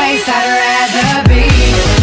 place I'd rather be.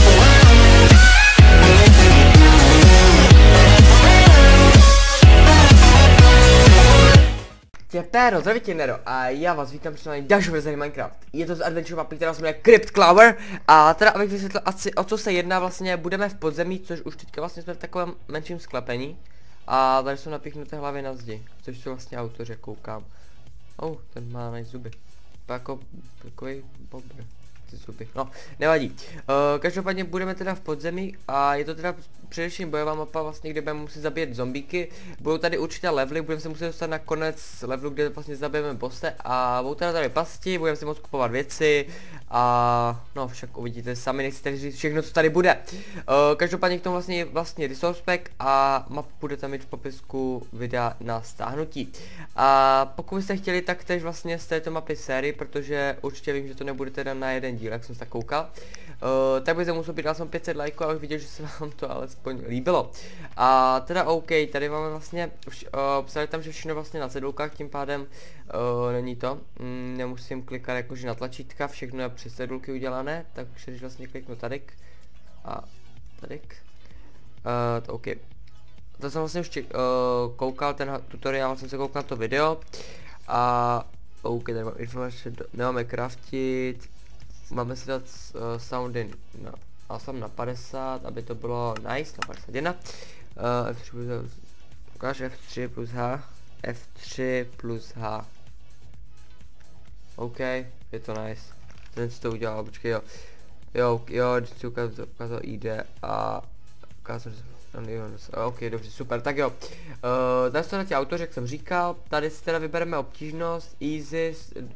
Péro, zdravítě Nero a já vás vítám při další verzi Minecraft. Je to z adventure mapy, která se jmenuje Crypt Clover. A teda abych vysvětlil asi o co se jedná, vlastně budeme v podzemí, což už teďka vlastně jsme v takovém menším sklepení. A tady jsou napíchnuté hlavy na zdi, což jsou vlastně autoři, koukám. Ten má nice zuby. Jako takový bobr. Ty zuby. No, nevadí. Každopádně budeme teda v podzemí a je to teda především bojová mapa, vlastně, kde budeme muset zabíjet zombíky. Budou tady určité levely, budeme se muset dostat na konec levelu, kde vlastně zabijeme bosse a budou teda tady pasti, budeme si moct kupovat věci a no však uvidíte sami, nechci říct všechno, co tady bude. Každopádně k tomu vlastně resource pack a mapu budete mít v popisku videa na stáhnutí. A pokud byste chtěli, tak tež vlastně z této mapy sérii, protože určitě vím, že to nebude teda na jeden díl, jak jsem se tak koukal. Tak by se musel být, dal jsem 500 lajků, abych viděl, že se vám to alespoň líbilo. A teda OK, tady máme vlastně, psali tam, že všechno vlastně na cedulkách, tím pádem není to, nemusím klikat jakože na tlačítka, všechno je přes cedulky udělané, takže když vlastně kliknu tadyk a tadyk, to OK. To jsem vlastně už koukal, ten tutoriál, jsem se koukal na to video a OK, tady mám informace, nemáme craftit. Máme si dát soundy na 50, aby to bylo nice, na 51. F3 plus H, ukáž F3 plus H, F3 plus H. OK, je to nice. Ten si to udělal, počkej jo, když si ukázal ID a ukázal, OK, dobře, super, tak jo. Tady jsou na ti autoři, jak jsem říkal, tady si teda vybereme obtížnost, easy,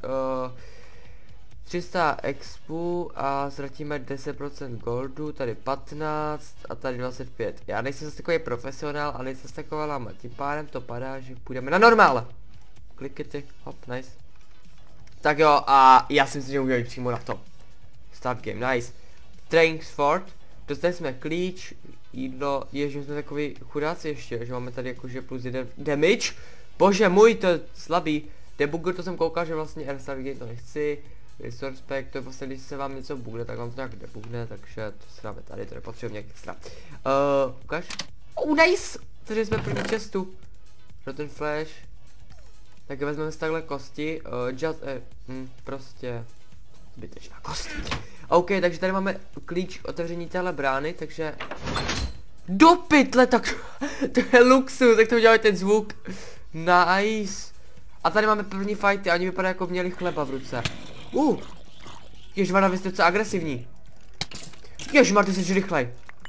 300 expů a ztratíme 10% goldu, tady 15 a tady 25. Já nejsem zase takový profesionál a nejsem zase taková lama, tím pádem to padá, že půjdeme na normál. Klikety, hop, nice. Tak jo, a já si myslím, že udělali přímo na to. Start game, nice. Training Fort, dostali jsme klíč, jídlo, že jsme takový chudáci ještě, že máme tady jakože plus 1 damage. Bože můj, to je slabý. Debugger, to jsem koukal, že vlastně restart game to nechci. Resource pack, to je vlastně, když se vám něco bugne, tak vám to nějak debugne, takže to si dáme tady, to nepotřebujeme nějak extra. Ukáž? Nice! Takže jsme první čestu. Rotten flash. Tak vezmeme si takhle kosti, prostě zbytečná kost. OK, takže tady máme klíč k otevření téhle brány, takže do pytle, tak to je luxus, tak to udělali ten zvuk. Nice. A tady máme první fighty a oni vypadají jako měli chleba v ruce. Ježvana, vy jste docela agresivní. Ježmar, ty jsi rychlej.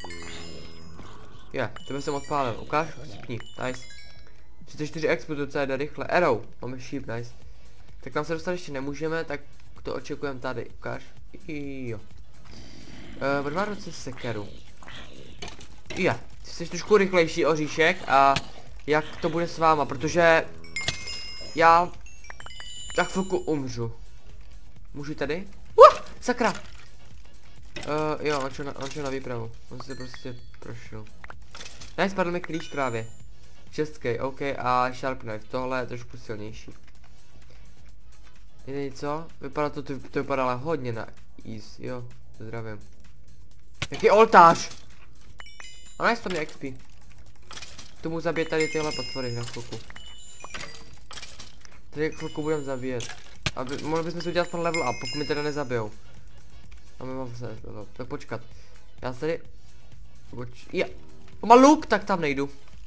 Tebe jsem odpálil, ukáž? Spni, nice. 34 expo, docela jde rychle. Arrow, máme sheep, nice. Tak tam se dostat ještě nemůžeme, tak to očekujeme tady, ukáž? Jo. Budu má ruce sekeru. Ty jsi trošku rychlejší oříšek a jak to bude s váma, protože já za chvilku umřu. Můžu tady? Sakra! Jo, on šel na výpravu. On se prostě prošel. Nice, spadl mi klíč právě. 6K, OK, a sharp knife, tohle je trošku silnější. Je něco? Vypadá to vypadá ale hodně na easy, jo, zdravím. Jaký oltář! A nice, to mě XP. Tomu zabít tady tyhle potvory na chvilku. Tady chvilku budeme zabíjet. Mohli bychom si udělat pan level up, pokud mi teda nezabijou. A my mám se level up, tak počkat. Já tady... Má luk, tak tam nejdu.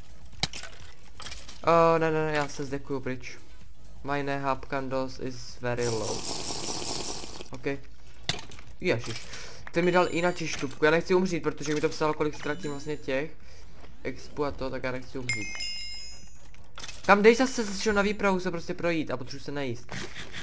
Ne, já se zdekuju pryč. My nehab candles is very low. OK. Ježiš. Ten mi dal inačí štupku, já nechci umřít, protože mi to psalo, kolik ztratím vlastně těch expu a to, tak já nechci umřít. Kam dej zase šel na výpravu se prostě projít a potřebuji se najíst.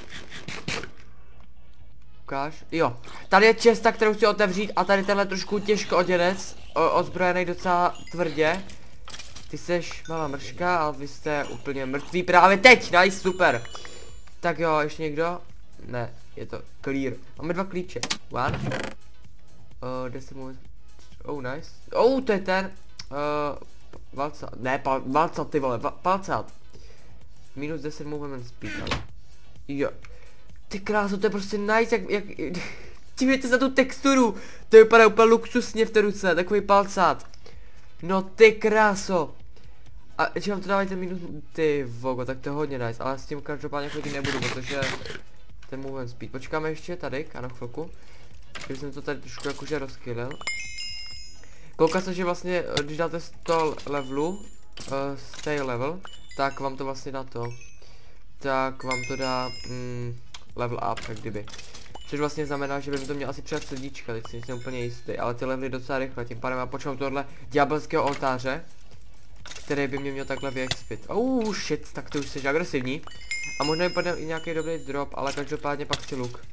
Ukáž? Jo. Tady je česta, kterou chci otevřít a tady tenhle trošku těžko oděnec, ozbrojený docela tvrdě. Ty seš malá mrška a vy jste úplně mrtví právě teď, nice, super. Tak jo, ještě někdo? Ne, je to clear. Máme 2 klíče. One. Kde se mu... nice. To je ten. Valcat, ne, valcat ty vole, palcat. Minus 10 movement speed, ale. Jo. Ty kráso, to je prostě nice, jak dívejte za tu texturu. To vypadá úplně luxusně v té ruce, takový palcát. No ty kráso. A že vám to dávají minus, ty vogo, tak to je hodně nice, ale s tím každopádně chodit nebudu, protože ten movement speed. Počkáme ještě tady, ano chvilku. Když jsem to tady trošku jakože rozkylil. Kouká se, že vlastně, když dáte 100 levelu, stay level, tak vám to vlastně dá to. Tak vám to dá level up, tak kdyby. Což vlastně znamená, že by mi to měl asi přidat srdíčka, teď si nejsem úplně jistý, ale ty levely docela rychle, tím pádem já počnu tohle ďábelského oltáře, který by mě měl takhle vyexpit. Shit, tak to už jsi agresivní. A možná vypadne i nějaký dobrý drop, ale každopádně pak chci luk.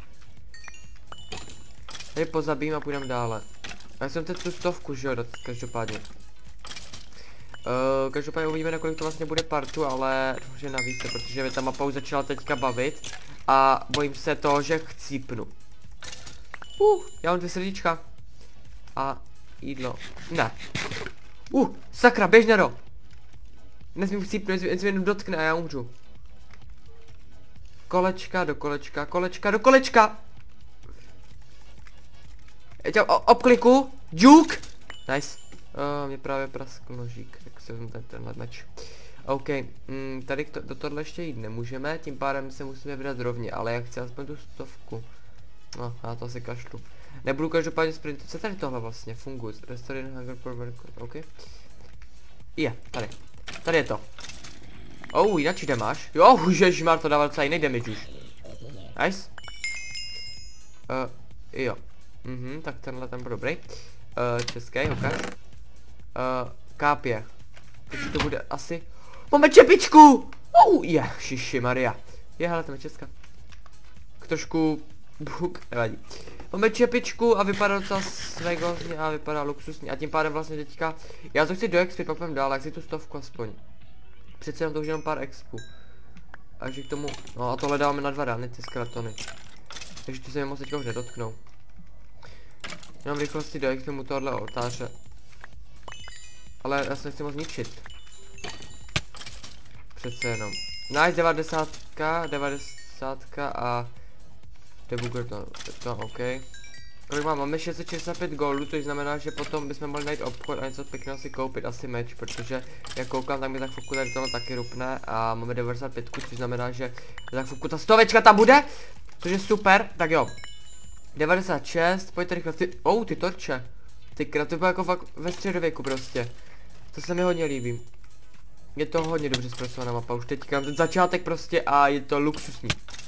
Tady pozabím a půjdeme dále. Já jsem teď tu 100, že jo, každopádně. Každopádně uvidíme, nakolik to vlastně bude partu, ale že navíc, protože mě ta mapa už začala teďka bavit. A bojím se toho, že chcípnu. Já mám 2 srdíčka. A jídlo. Ne. Sakra, běž Nero. Nesmím chcípnout, jen se jenom dotkne a já umřu. Kolečka do kolečka, kolečka do kolečka. Obkliku. Juke. Nice. Mě právě praskl nožík, tak se vezmu tenhle meč. OK, tady do tohle ještě jít nemůžeme, tím pádem se musíme vydat rovně, ale já chci aspoň tu 100. No, já to asi kašlu. Nebudu každopádně sprintot, co tady tohle vlastně? Fungus, restore hunger per record, OK. Tady. Tady je to. Jinak kde máš? Jo, ježišmar, to dával docela jiný damage už. Nice. Jo. Tak tenhle ten byl dobrý. Český, OK. Kápě. Takže to bude asi... Máme čepičku! Ježiši Maria. Hele, tam je Česka. Trošku... Buk, nevadí. Máme čepičku a vypadá docela svegozně a vypadá luxusně. A tím pádem vlastně teďka... Já to chci do expy, pak půjdem dál, jak si tu 100 aspoň. Přece jenom to už jenom pár expů. Takže k tomu... No a tohle dáváme na 2 rány, ty skeletony. Takže to se mi moc teďka už nedotknou. Jenom v rychlosti do expy mu tohle oltáře. Ale já se nechci moc ničit. Přece jenom. Nice, 90 a... Debugger to OK. Kolik máme 665 goldů, což znamená, že potom bychom mohli najít obchod a něco pěkného si koupit, asi meč, protože jak koukám, tak mi za chvilku tady tohle taky rupne a máme 95, což znamená, že za chvilku ta 100 tam bude, což je super, tak jo. 96, pojďte rychle, ty torče. Ty to bylo jako fakt ve středověku prostě. To se mi hodně líbí. Je to hodně dobře zpracovaná mapa, už teďka ten začátek prostě a je to luxusní.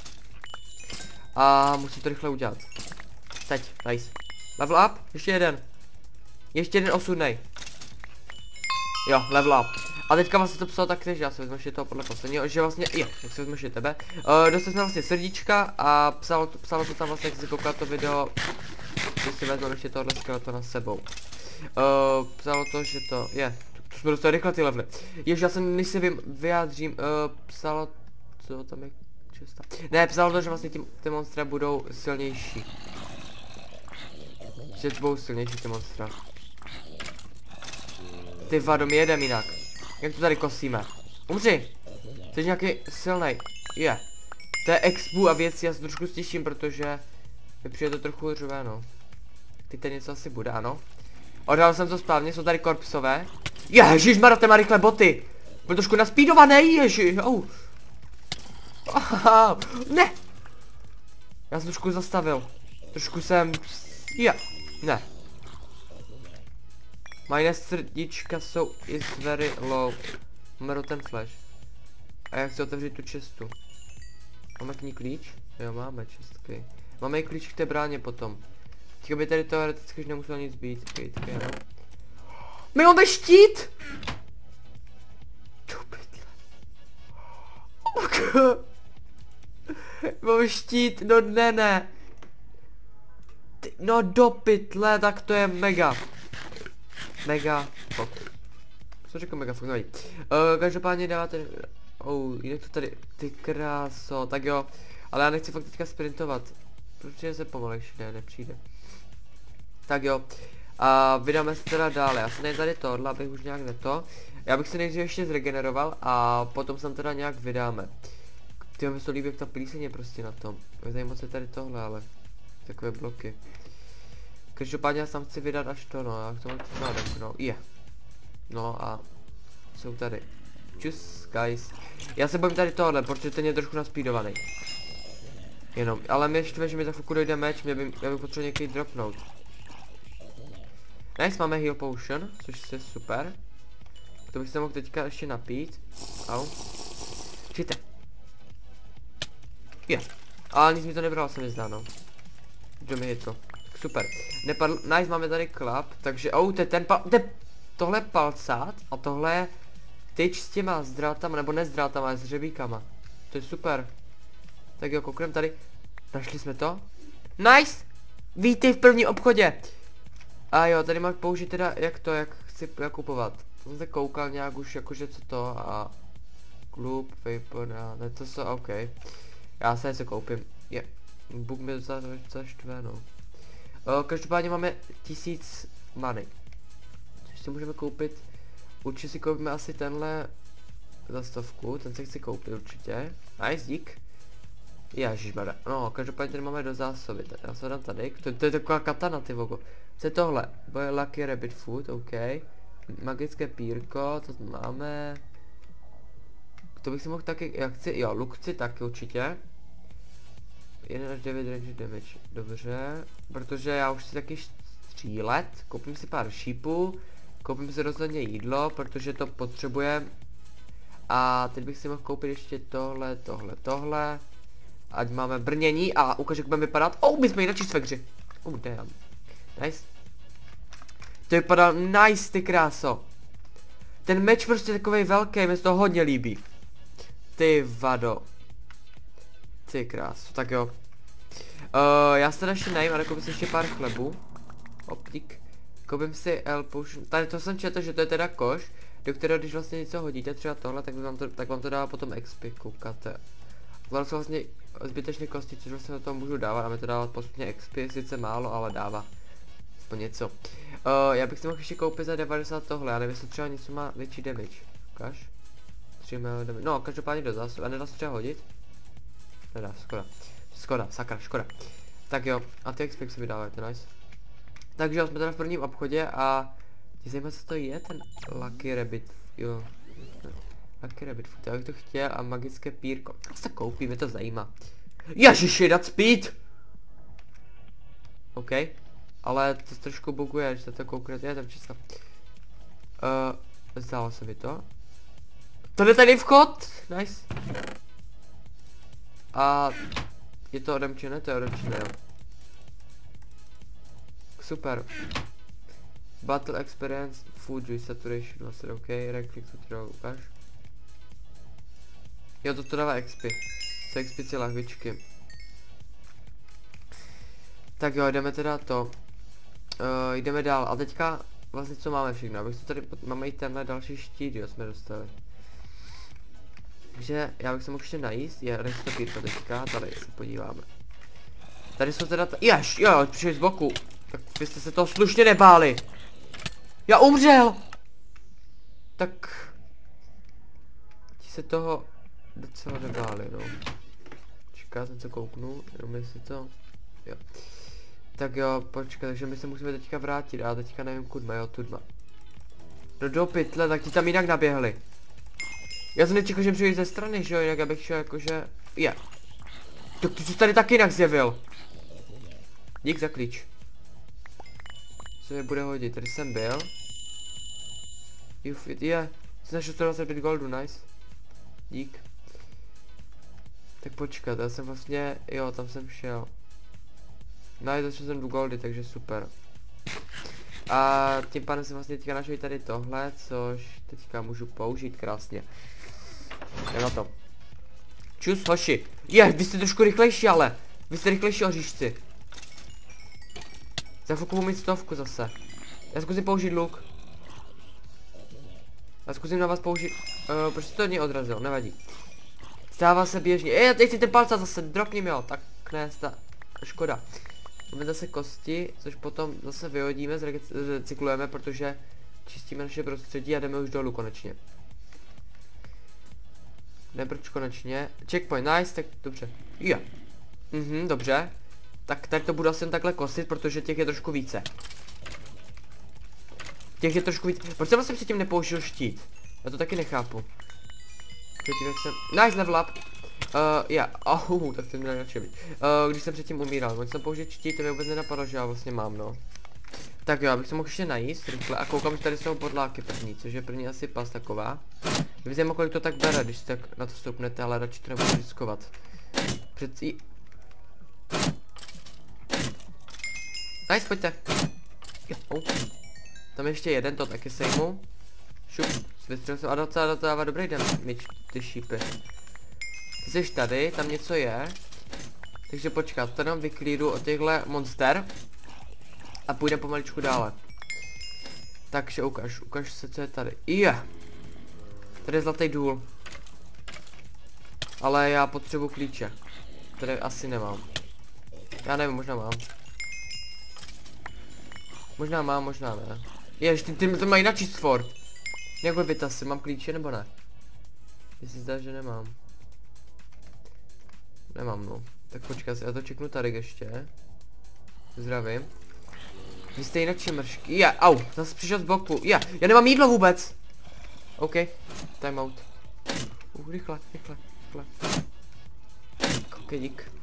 A musím to rychle udělat. Teď, nice. Level up, ještě jeden osudnej. Jo, level up. A teďka vlastně to psalo tak, že já se vezmu ještě toho podle posledního, že vlastně, jak se vezmu ještě tebe. Dostali jsme vlastně srdíčka a psalo to tam vlastně, jak si koukal to video, že si vezmu ještě tohle skeletona s sebou. Psalo to, že to to jsme dostali rychle ty levely. Já jsem, než se vyjádřím, psalo, co tam je česta. Ne, psalo to, že vlastně ty monstra budou silnější. Že budou silnější ty monstra. Ty vado, my jedem jinak. Jak to tady kosíme? Umři! Jsi nějaký silnej. To je expu a věci, já se trošku stěším, protože mi přijde to trochu řové, no. Teď tady něco asi bude, ano. Odhalil jsem to správně, jsou tady korpsové. Ježišmarja, ten má rychle boty. Byl trošku naspídovaný, ježi. Ne. Já jsem trošku zastavil. Trošku jsem... Ne. Moje srdíčka jsou is very low. Máme ten flash. A já chci otevřít tu čestu. Máme k ní klíč? Jo, máme čestky. Máme i klíč k té bráně potom. Teďka by tady teoreticky už nemuselo nic být. Okay, no. My máme štít! Mám štít, no ne. No do pytle, tak to je mega. Co řekl mega fuck, nevadí. Každopádně dáváte... jinak to tady, ty kráso, tak jo. Ale já nechci fakt teďka sprintovat. Protože se pomalejší, nepřijde. Tak jo. A vydáme se teda dále, já se nejde tady tohle, abych už nějak neto. Já bych se nejdřív ještě zregeneroval a potom se teda nějak vydáme. Ty mi to líbí, jak ta plíseň je prostě na tom. Mě tady moc je tady tohle, ale... takové bloky. Každopádně já tam chci vydat až to, no, já k tomu chci no, je. No a jsou tady. Čus, guys. Já se bojím tady tohle, protože ten je trošku naspídovaný. Jenom, ale mě štve, že mi za chvilku dojde meč, já bych potřeboval někdy dropnout. Nice, máme heal potion, což je super. To bych se mohl teďka ještě napít. Au. Přijďte. Je. Ale nic mi to nebralo, se mi zdá, no. Jdeme hitko. Super. Nepadl, nice, máme tady klap, takže, tohle je palcát a tohle je tyč s těma zdrátama, nebo ne s drátama, ale s hřebíkama. To je super. Tak jo, kouknem tady. Našli jsme to. Nice! Vítej v prvním obchodě. A jo, tady máš použít teda, jak chci kupovat. Jsem se koukal nějak už, jakože co to a... Klub, vapor, a ne, to jsou, ok. Já se něco koupím. Je. Bůh mě zaštve, no. Každopádně máme 1000 money. Což si můžeme koupit. Určitě si koupíme asi tenhle za 100, ten se chci koupit určitě. Nice, dík. Ježišmarja. No, každopádně tady máme do zásoby. Já se dám tady. To je taková katana, ty vogo. Co je tohle? Boje Lucky Rabbit Food, ok. Magické pírko, to máme. To bych si mohl taky, jak chci, jo, luk chci taky určitě. 1 až 9 range damage, dobře. Protože já už chci taky střílet. Koupím si pár šípů. Koupím si rozhodně jídlo, protože to potřebujeme. A teď bych si mohl koupit ještě tohle. Ať máme brnění a ukážu, jak budeme vypadat. My jsme jinak ve hře. Damn. Nice. To vypadá nice, ty kráso. Ten meč prostě takovej velký, mi se to hodně líbí. Ty vado. Ty kráso, tak jo. Já se teda ještě najím, ale koupím si ještě pár chlebů. Optik. Koupím si L potion. Tady to jsem četl, že to je teda koš, do kterého když vlastně něco hodíte, třeba tohle, tak vám to dává potom XP, koukáte. Zvládl jsem vlastně zbytečné kosti, což vlastně do toho můžu dávat a mi to dávat postupně XP, sice málo, ale dává. Aspoň něco. Já bych si mohl ještě koupit za 90 tohle, já nevím, jestli třeba něco má větší damage. Ukáž? 3 damage. No, každopádně do zásob. A nedá se třeba hodit? Nedá, škoda, sakra, škoda. Tak jo, a ty XP se mi dávají, to nice. Takže jo, jsme teda v prvním obchodě a ty zajímá, co to je ten Lucky Rabbit, jo. Lucky Rabbit Food, já bych to chtěl a magické pírko. Já se to koupím, mě to zajímá. Ježiši, dat speed! OK, ale to trošku buguje, že to kouknete, je tam číslo. Zdálo se mi to. To je tady vchod, nice. A je to odemčené, to je odemčené, jo. Super. Battle experience, food juice saturation, vlastně OK, right click to throw, ukáž. Jo, to dává XP. Co XP si lahvičky. Tak jo, jdeme teda to. Jdeme dál, a teďka vlastně co máme všechno, abych to tady, máme i tenhle další štít, jo, jsme dostali. Takže já bych se mohl ještě najíst, je restopírka teďka, tady se podíváme. Tady jsou teda, jo, přišli z boku. Tak vy jste se toho slušně nebáli. Já umřel! Tak... Ti se toho docela nebáli, no. Čeká, jsem se kouknu, jenom jestli to... Jo. Tak jo, počkej, takže my se musíme teďka vrátit, a teďka nevím kudma, jo, tudma. No do pytle, tak ti tam jinak naběhli. Já jsem nečekal, že přijde ze strany, že jo, jinak abych šel jakože... Tak ty jsi tady taky jinak zjevil. Dík za klíč. Co mi bude hodit, tady jsem byl. Jsem našel 125 goldu, nice. Dík. Tak počkat, já jsem vlastně, jo, tam jsem šel. Nice, začal jsem do goldy, takže super. A tím pádem jsem vlastně teďka našel tady tohle, což teďka můžu použít krásně. Jdem na to. Čus, hoši. Vy jste trošku rychlejší, ale. Vy jste rychlejší oříšci. Za chvilku budu mít 100 zase. Já zkusím použít luk. Já zkusím na vás použít. Proč to od něj odrazil, nevadí. Stává se běžně. Teď si ten palce zase, dropním jo. Tak ne, škoda. Máme zase kosti, což potom zase vyhodíme, zrecyklujeme, protože čistíme naše prostředí a jdeme už dolů konečně. Proč konečně? Checkpoint, nice, tak dobře. Dobře. Tak tady to budu asi jen takhle kosit, protože těch je trošku více. Těch je trošku víc. Proč jsem vlastně předtím nepoužil štít? Já to taky nechápu. Předtím jak jsem... Nice, level up. Tak to měl radši být. Když jsem předtím umíral, když jsem použil štít, to mi vůbec nenapadlo, že já vlastně mám, no. Tak jo, abych se mohl ještě najíst rychle a koukám, že tady jsou podláky první, což je první asi pas taková. Nevím, kolik to tak bere, když tak na to stoupnete, ale radši to nebudu riskovat. Přeci... Nice, pojďte. Jo. Tam ještě jeden, to taky sejmu. Šup, vystřelil jsem a docela dává dobrý den, myč, ty šípy. Ty jsi tady, tam něco je. Takže počkat, to jenom vyklíru od těchhle monster. A půjdeme pomaličku dále. Takže ukaž se, co je tady. Tady je zlatý důl. Ale já potřebuji klíče. Které asi nemám. Já nevím, možná mám. Možná mám, možná ne. Ty to mají načíst fort. Nějakou vytasy, mám klíče nebo ne? Jestli zdá, že nemám. Nemám, no. Tak počkat, já to čeknu tady ještě. Zdravím. Vy jste jinak mršky. Au, zase přišel z boku. Já nemám jídlo vůbec. OK, time out. Rychle. OK, dík.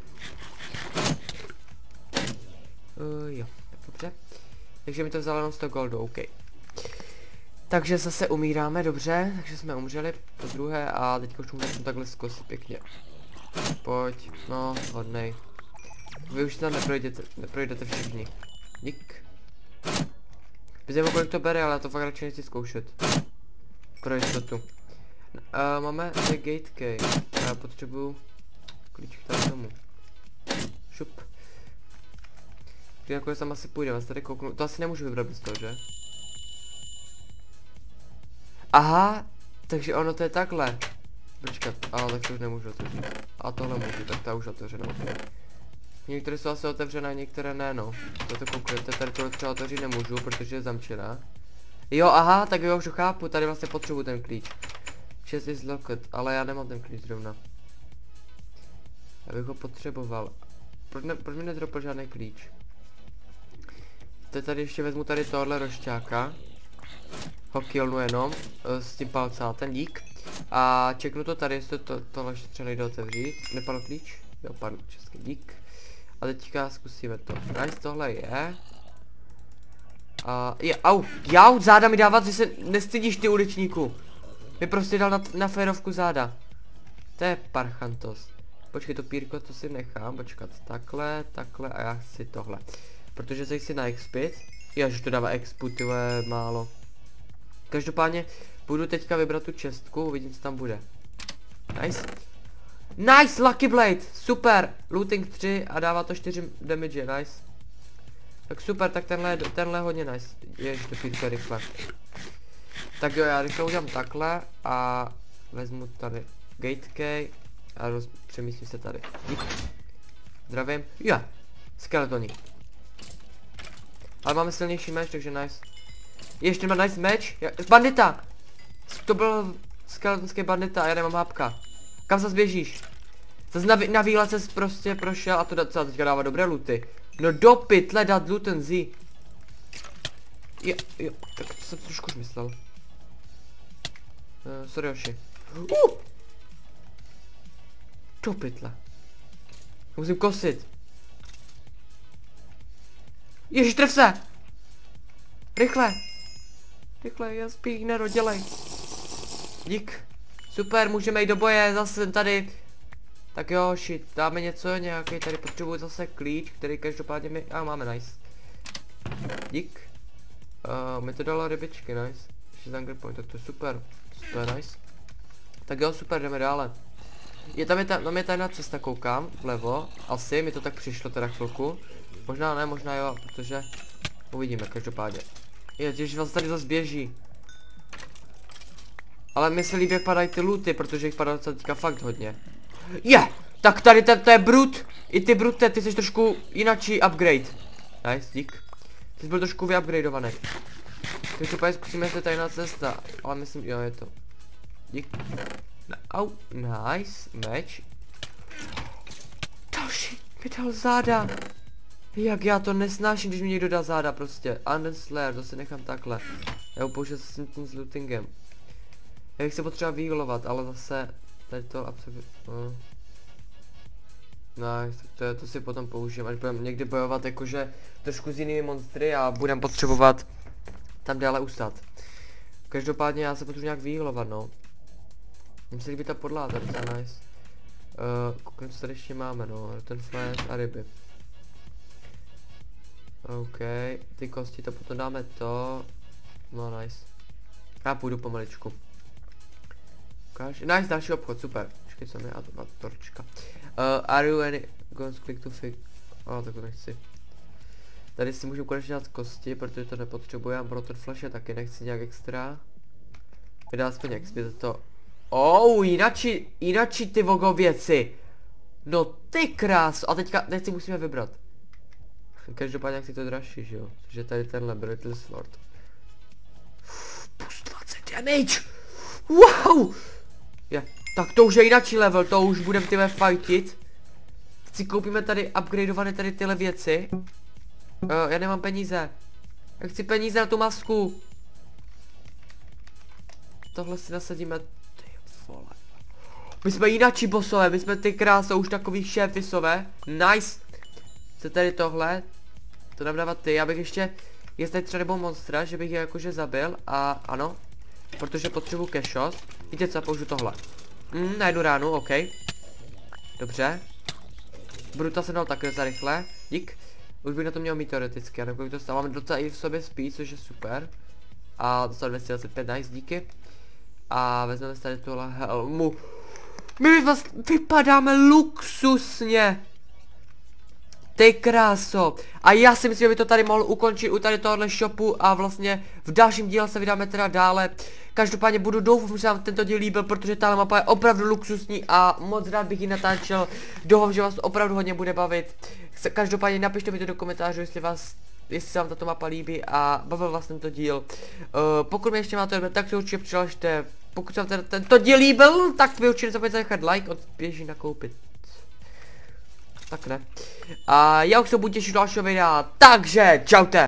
Jo, dobře. Takže mi to vzalo jenom 100 goldu, OK. Takže zase umíráme, dobře. Takže jsme umřeli po druhé a teďka už můžeme takhle zkusit pěkně. Pojď, no, hodnej. Vy už tam neprojdete všichni. Dík. Vidím, kolik to bere, ale já to fakt radši nechci zkoušet. Pro jistotu. Máme the gate key. Já potřebuju klíč k tomu. Šup. Když nakonec tam asi půjde, vás tady kouknu. To asi nemůžu vybrat bez toho, že? Aha, takže ono to je takhle. Počkat, ale tak to už nemůžu otevřít. A tohle můžu, tak ta už otevřenou. Některé jsou asi otevřené, některé ne, no. To koukujete, tady tohle třeba otevřít nemůžu, protože je zamčená. Jo, aha, tak jo, už to chápu, tady vlastně potřebuji ten klíč. 6 is locked, ale já nemám ten klíč zrovna. Já bych ho potřeboval. Proč mi nedropl žádný klíč? Teď tady ještě vezmu tady tohle rošťáka. Ho killnu jenom s tím palcátem, dík. A čeknu to tady, jestli tohle ještě třeba nejde otevřít. Nepadl klíč? Jo, padl, český, dík. A teďka zkusíme to. Nice, tohle je. Jau, záda mi dávat, že se nestydíš, ty uličníku. Mi prostě dal na férovku záda. To je parchantos. Počkej, to pírko, to si nechám, počkat. Takhle a já chci tohle. Protože se chci na expit. Že to dává expu, ty vole, málo. Každopádně budu teďka vybrat tu čestku, uvidím, co tam bude. Nice. Nice, Lucky Blade, super. Looting 3 a dává to 4 damage, nice. Tak super, tak tenhle hodně nice. Ježiš, to pítko rychle. Tak jo, já rychle udělám takhle a vezmu tady gate key a přemístím se tady. Zdravím. Skeletoni. Ale máme silnější meč, takže nice. Ještě má nice meč. Bandita! To byl skeletonský bandita a já nemám hápka. Kam zase běžíš? Zase na výlet ses prostě prošel a to teďka dává dobré looty. No do pytle dát looten z. Jo, tak to jsem trošku už myslel. Sorry, Yoshi. Do pytle. Musím kosit. Ježiš, tref se! Rychle, já spíš dělej. Dík. Super, můžeme jít do boje, zase tady. Tak jo, shit, dáme něco, nějaký, tady potřebuji zase klíč, který každopádně mi, máme nice. Dík. Mi to dalo rybičky, nice. Ještě hunger point, tak to je super, to je nice. Tak jo, super, jdeme dále. Tam je tajná cesta, koukám, vlevo, asi, mi to tak přišlo teda chvilku. Možná ne, možná jo, protože uvidíme, každopádně. Ježiš, vás tady zase běží. Ale mi se líbí, jak padají ty looty, protože jich padá docela teďka fakt hodně. Tak tady to je brut. I ty brute, ty jsi trošku jinačí upgrade. Nice, dík. Ty jsi byl trošku vyupgradeovaný. Takže úplně zkusíme, jestli tajná cesta. Ale myslím, jo, je to. Dík. Nice, meč. Další, mi dal záda. Jak já to nesnáším, když mi někdo dá záda prostě. Undead Slayer, to si nechám takhle. Já ho použiju se tím lootingem. Já bych se potřeba vyhealovat, ale zase tady to absolutně. No, to si potom použijem, až budeme někdy bojovat jakože trošku s jinými monstry a budeme potřebovat tam dále ustát. Každopádně já se potřebuji nějak vyhealovat, no. Mně se líbí ta podlaha, to je nice. Koukám, co tady ještě máme, no, ten flash a ryby. OK, ty kosti to potom dáme to. No nice. Já půjdu pomaličku. Ukáž. Nice, další obchod, super. Počkej, co mi, a to byla torčka. Are you any guns click to fix? Tak to nechci. Tady si můžu konečně dát kosti, protože to nepotřebuji, pro ten flash taky nechci nějak extra. Vydá aspoň XP za to. Jinači ty vogo věci. No ty krás. A teď si musíme vybrat. Každopádně jak si to dražší, že jo? Což je tady tenhle Brittle Sword. Plus 20 damage! Wow! Tak to už je jináčí level, to už budeme tyhle fightit. Teď si koupíme tady upgradeované tady tyhle věci. Já nemám peníze. Já chci peníze na tu masku. Tohle si nasadíme. Ty vole. My jsme jináčí bossové, my jsme ty krásy už takový šéfisové. Nice. Co tady tohle? To nám dávat ty, já bych ještě, jestli tady třeba nebo monstra, že bych je jakože zabil a ano. Protože potřebuji kešos. Víte co, použiju tohle. Na jednu ránu, OK. Dobře. Bruta se dal také za rychle, dík. Už bych na to měl mít teoreticky, nebo bych to stalo. Máme docela i v sobě spí, což je super. A dostal 225, nice, díky. A vezmeme si tady tuhle helmu. My vypadáme luxusně. Ty kráso. A já si myslím, že by to tady mohl ukončit u tady tohohle shopu a vlastně v dalším díle se vydáme teda dále. Každopádně budu doufat, že se vám tento díl líbil, protože tahle mapa je opravdu luxusní a moc rád bych ji natáčel. Doufám, že vás to opravdu hodně bude bavit. Každopádně napište mi to do komentářů, jestli se vám tato mapa líbí a bavil vás tento díl. Pokud mě ještě máte, tak si určitě přihlašte. Pokud se vám tento díl líbil, tak mi určitě nezapomeňte nechat like, běží nakoupit. Tak ne. A já už se budu těšit do dalšího videa, takže čaute.